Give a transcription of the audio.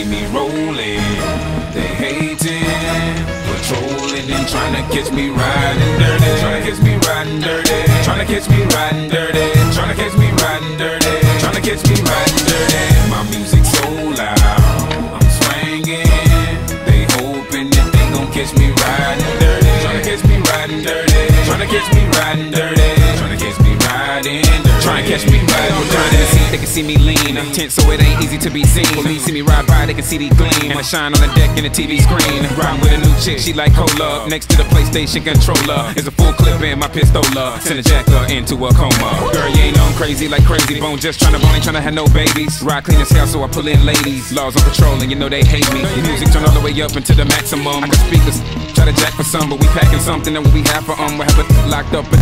see me rolling. They hating, patrolling and trying to catch me riding dirty. Trying to catch me riding dirty. Trying to catch me riding dirty. Trying to catch me riding dirty. Trying to catch me riding dirty. My music's so loud, I'm swinging. They hoping that they gon' catch me riding dirty. Trying to catch me riding dirty. Trying to catch me riding dirty. Trying to catch me riding dirty. Trying to catch me riding dirty. They can see me lean, I'm tense so it ain't easy to be seen. Police see me ride by, they can see the gleam. And I shine on the deck in the TV screen. Riding with a new chick, she like cola. Next to the PlayStation controller is a full clip in my pistola. Send a jacker into a coma. Girl, you ain't on crazy like Crazy Bone. Just tryna bone, ain't tryna have no babies. Ride clean as hell, so I pull in ladies. Laws on patrol and you know they hate me. Music turn all the way up into the maximum. I can speak this, try to jack for some, but we packing something that we have for we have it locked up in